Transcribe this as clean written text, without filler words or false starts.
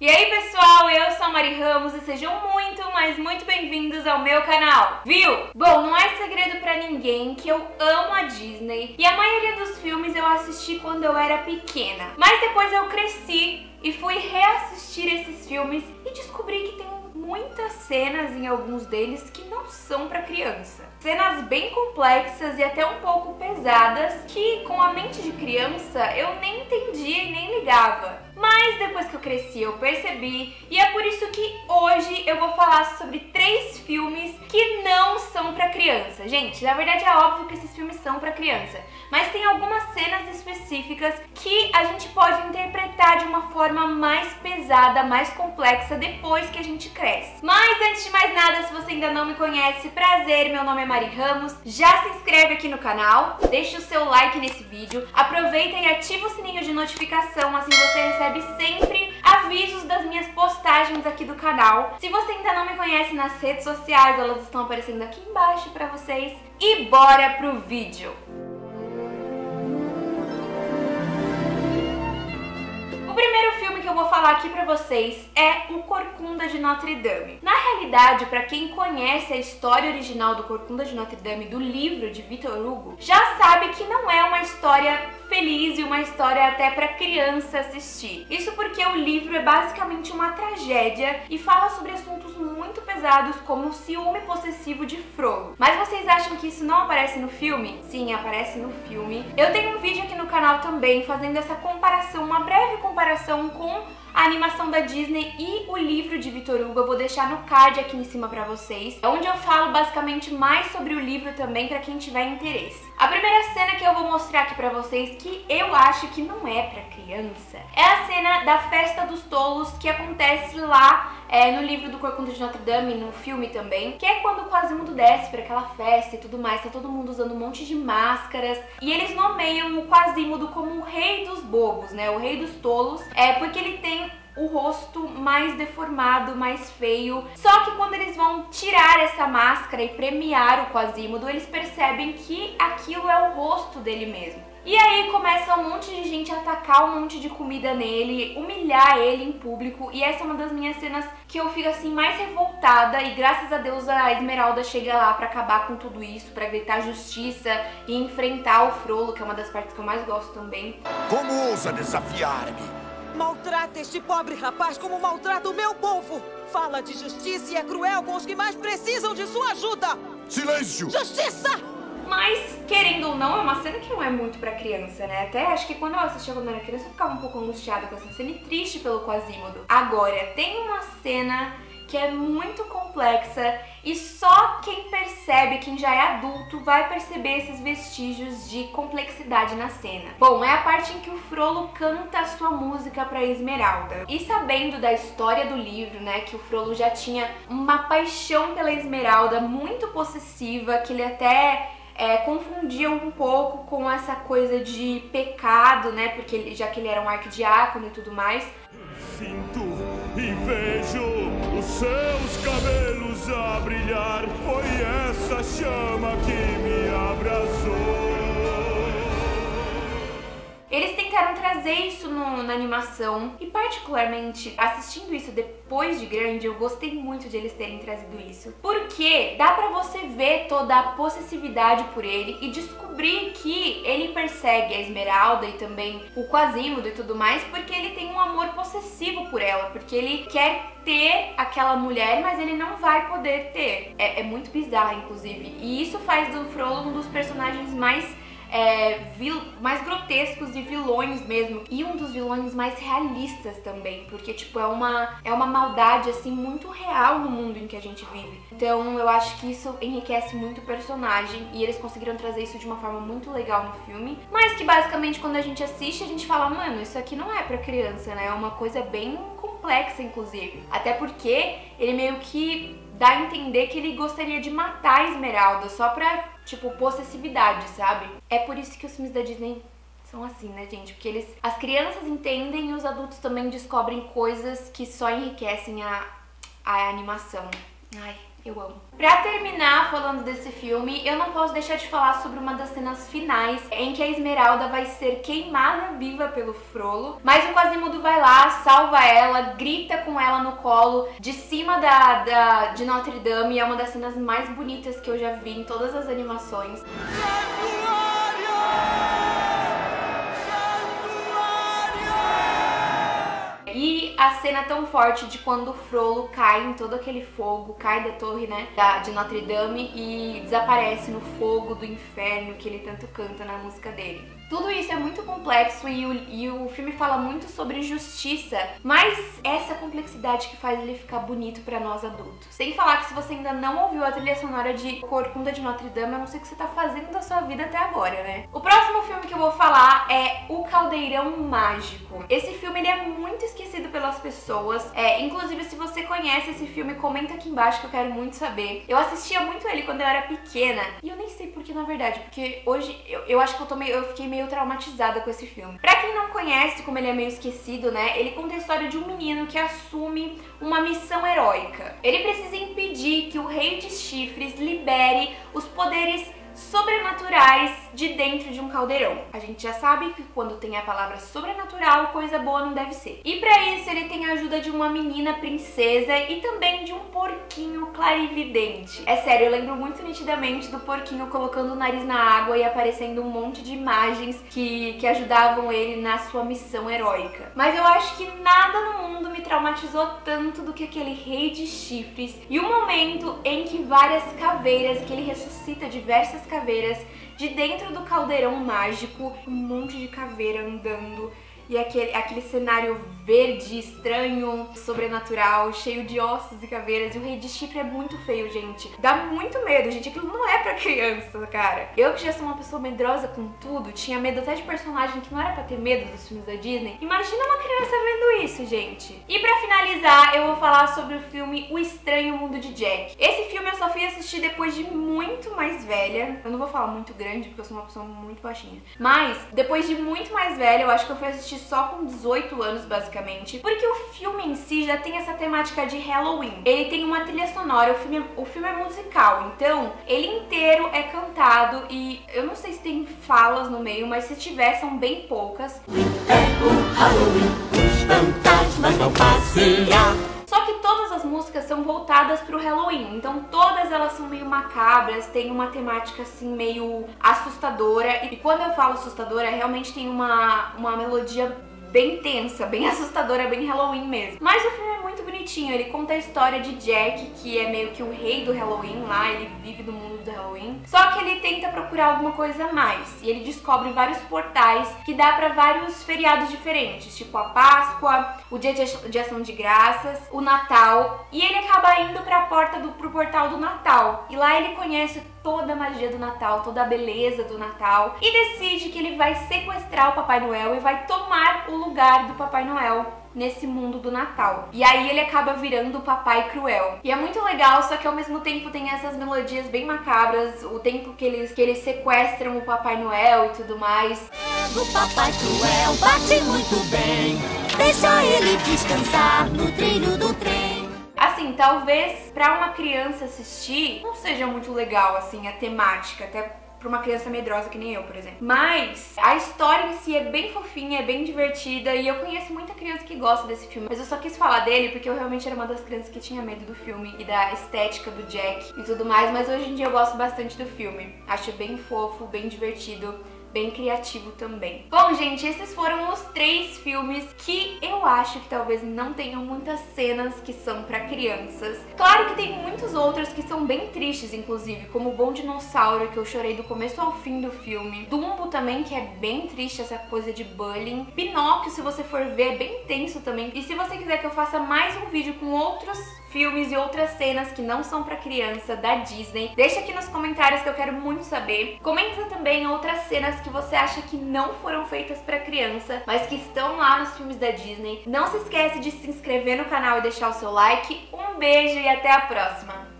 E aí pessoal, eu sou a Mari Ramos e sejam muito, mas muito bem-vindos ao meu canal, viu? Bom, não é segredo pra ninguém que eu amo a Disney e a maioria dos filmes eu assisti quando eu era pequena. Mas depois eu cresci e fui reassistir esses filmes e descobri que tem muitas cenas em alguns deles que não são pra criança. Cenas bem complexas e até um pouco pesadas que com a mente de criança eu nem entendia e nem ligava. Mas depois que eu cresci eu percebi e é por isso que hoje eu vou falar sobre 3 filmes que não são pra criança. Gente, na verdade é óbvio que esses filmes são pra criança, mas tem algumas cenas específicas que a gente pode interpretar de uma forma mais pesada, mais complexa depois que a gente cresce. Mas antes de mais nada, se você ainda não me conhece, prazer, meu nome é Mari Ramos, já se inscreve aqui no canal, deixa o seu like nesse vídeo, aproveita e ativa o sininho de notificação, assim você recebe sempre avisos das minhas postagens aqui do canal. Se você ainda não me conhece nas redes sociais, elas estão aparecendo aqui embaixo pra vocês. E bora pro vídeo! O primeiro filme que eu vou falar aqui pra vocês é O Corcunda de Notre Dame. Na realidade, pra quem conhece a história original do Corcunda de Notre Dame, do livro de Victor Hugo, já sabe que não é uma história feliz e uma história até pra criança assistir. Isso porque o livro é basicamente uma tragédia e fala sobre assuntos muito pesados como o ciúme possessivo de Frollo. Mas vocês acham que isso não aparece no filme? Sim, aparece no filme. Eu tenho um vídeo aqui no canal também fazendo essa comparação, uma breve comparação com a animação da Disney e o livro de Victor Hugo. Eu vou deixar no card aqui em cima pra vocês, onde eu falo basicamente mais sobre o livro também pra quem tiver interesse. A primeira cena que eu vou mostrar aqui pra vocês, que eu acho que não é pra criança, é a cena da Festa dos Tolos, que acontece lá no livro do Corcunda de Notre Dame, no filme também, que é quando o Quasimodo desce pra aquela festa e tudo mais, tá todo mundo usando um monte de máscaras, e eles nomeiam o Quasimodo como o rei dos bobos, né, o rei dos tolos, porque ele tem o rosto mais deformado, mais feio. Só que quando eles vão tirar essa máscara e premiar o Quasimodo, eles percebem que aquilo é o rosto dele mesmo. E aí começa um monte de gente a atacar um monte de comida nele, humilhar ele em público, e essa é uma das minhas cenas que eu fico assim mais revoltada, e graças a Deus a Esmeralda chega lá pra acabar com tudo isso, pra gritar justiça e enfrentar o Frollo, que é uma das partes que eu mais gosto também. Como ousa desafiar-me? Maltrata este pobre rapaz como maltrata o meu povo! Fala de justiça e é cruel com os que mais precisam de sua ajuda! Silêncio! Justiça! Mas, querendo ou não, é uma cena que não é muito pra criança, né? Até acho que quando eu assistia quando eu era criança, eu ficava um pouco angustiada com essa cena e triste pelo Quasimodo. Agora, tem uma cena que é muito complexa e só quem percebe, quem já é adulto, vai perceber esses vestígios de complexidade na cena. Bom, é a parte em que o Frollo canta a sua música pra Esmeralda. E sabendo da história do livro, né, que o Frollo já tinha uma paixão pela Esmeralda muito possessiva, que ele até confundia um pouco com essa coisa de pecado, né, porque já que ele era um arquidiácono e tudo mais. Sinto e vejo os seus cabelos a brilhar. Foi essa chama que me abraçou. Eles tentaram trazer isso na animação e particularmente assistindo isso depois de grande, eu gostei muito de eles terem trazido isso. Porque dá pra você ver toda a possessividade por ele e descobrir que ele persegue a Esmeralda e também o Quasimodo e tudo mais porque ele tem um amor possessivo por ela, porque ele quer ter aquela mulher, mas ele não vai poder ter. É muito bizarro, inclusive. E isso faz do Frollo um dos personagens mais grotescos e vilões mesmo, e um dos vilões mais realistas também, porque tipo é uma maldade assim muito real no mundo em que a gente vive. Então eu acho que isso enriquece muito o personagem e eles conseguiram trazer isso de uma forma muito legal no filme, mas que basicamente quando a gente assiste a gente fala, mano, isso aqui não é pra criança, né? É uma coisa bem complexa, inclusive, até porque ele meio que dá a entender que ele gostaria de matar a Esmeralda só pra, tipo, possessividade, sabe? É por isso que os filmes da Disney são assim, né, gente? Porque as crianças entendem e os adultos também descobrem coisas que só enriquecem a animação. Ai, Eu amo. Pra terminar falando desse filme, eu não posso deixar de falar sobre uma das cenas finais em que a Esmeralda vai ser queimada viva pelo Frollo, mas o Quasimodo vai lá, salva ela, grita com ela no colo de cima de Notre Dame, e é uma das cenas mais bonitas que eu já vi em todas as animações. E a cena tão forte de quando o Frollo cai em todo aquele fogo, cai da torre, né, de Notre Dame e desaparece no fogo do inferno que ele tanto canta na música dele. Tudo isso é muito complexo e o filme fala muito sobre justiça, mas essa complexidade que faz ele ficar bonito pra nós adultos. Sem falar que se você ainda não ouviu a trilha sonora de Corcunda de Notre Dame, eu não sei o que você tá fazendo da sua vida até agora, né? O próximo filme que eu vou falar é O Caldeirão Mágico. Esse filme ele é muito esquecido pelas pessoas, inclusive se você conhece esse filme, comenta aqui embaixo que eu quero muito saber. Eu assistia muito ele quando eu era pequena e eu nem sei porquê na verdade, porque hoje eu acho que eu fiquei meio traumatizada com esse filme. Pra quem não conhece, como ele é meio esquecido, né, ele conta a história de um menino que assume uma missão heróica. Ele precisa impedir que o Rei de Chifres libere os poderes sobrenaturais de dentro de um caldeirão. A gente já sabe que quando tem a palavra sobrenatural, coisa boa não deve ser. E pra isso ele tem a ajuda de uma menina princesa e também de um porquinho clarividente. É sério, eu lembro muito nitidamente do porquinho colocando o nariz na água e aparecendo um monte de imagens que ajudavam ele na sua missão heróica. Mas eu acho que nada no mundo me traumatizou tanto do que aquele Rei de Chifres e o momento em que várias caveiras, que ele ressuscita diversas caveiras de dentro do caldeirão mágico, um monte de caveira andando e aquele cenário verde, estranho, sobrenatural, cheio de ossos e caveiras. E o Rei de Chifre é muito feio, gente. Dá muito medo, gente. Aquilo não é pra criança, cara. Eu que já sou uma pessoa medrosa com tudo, tinha medo até de personagem que não era pra ter medo dos filmes da Disney. Imagina uma criança vendo isso, gente. E pra finalizar, eu vou falar sobre o filme O Estranho Mundo de Jack. Esse filme eu só fui assistir depois de muito mais velha. Eu não vou falar muito grande, porque eu sou uma pessoa muito baixinha. Mas, depois de muito mais velha, eu acho que eu fui assistir só com 18 anos, basicamente, porque o filme em si já tem essa temática de Halloween. Ele tem uma trilha sonora, o filme é musical, então ele inteiro é cantado e eu não sei se tem falas no meio, mas se tiver, são bem poucas. É o Halloween, os fantasmas vão passear. Só que todas as músicas são voltadas pro Halloween, então todas elas são meio macabras, tem uma temática assim meio assustadora. E quando eu falo assustadora, realmente tem uma melodia bem tensa, bem assustadora, bem Halloween mesmo. Mas o filme é muito bonitinho, ele conta a história de Jack, que é meio que o rei do Halloween lá, ele vive do mundo do Halloween. Só que ele tenta procurar alguma coisa a mais, e ele descobre vários portais que dá pra vários feriados diferentes, tipo a Páscoa, o Dia de Ação de Graças, o Natal, e ele acaba indo pro portal do Natal, e lá ele conhece toda a magia do Natal, toda a beleza do Natal, e decide que ele vai sequestrar o Papai Noel e vai tomar o lugar do Papai Noel nesse mundo do Natal. E aí ele acaba virando o Papai Cruel. E é muito legal, só que ao mesmo tempo tem essas melodias bem macabras, o tempo que eles sequestram o Papai Noel e tudo mais. O Papai Cruel bate muito bem, deixa ele descansar no trilho do trem. Assim, talvez pra uma criança assistir não seja muito legal, assim, a temática, até pra uma criança medrosa que nem eu, por exemplo. Mas a história em si é bem fofinha, é bem divertida, e eu conheço muita criança que gosta desse filme. Mas eu só quis falar dele porque eu realmente era uma das crianças que tinha medo do filme e da estética do Jack e tudo mais, mas hoje em dia eu gosto bastante do filme. Acho bem fofo, bem divertido, bem criativo também. Bom, gente, esses foram os 3 filmes que eu acho que talvez não tenham muitas cenas que são pra crianças. Claro que tem muitos outros que são bem tristes, inclusive, como o Bom Dinossauro, que eu chorei do começo ao fim do filme. Dumbo também, que é bem triste, essa coisa de bullying. Pinóquio, se você for ver, é bem tenso também. E se você quiser que eu faça mais um vídeo com outros filmes e outras cenas que não são pra criança da Disney, deixa aqui nos comentários que eu quero muito saber. Comenta também outras cenas que você acha que não foram feitas pra criança, mas que estão lá nos filmes da Disney. Não se esquece de se inscrever no canal e deixar o seu like. Um beijo e até a próxima!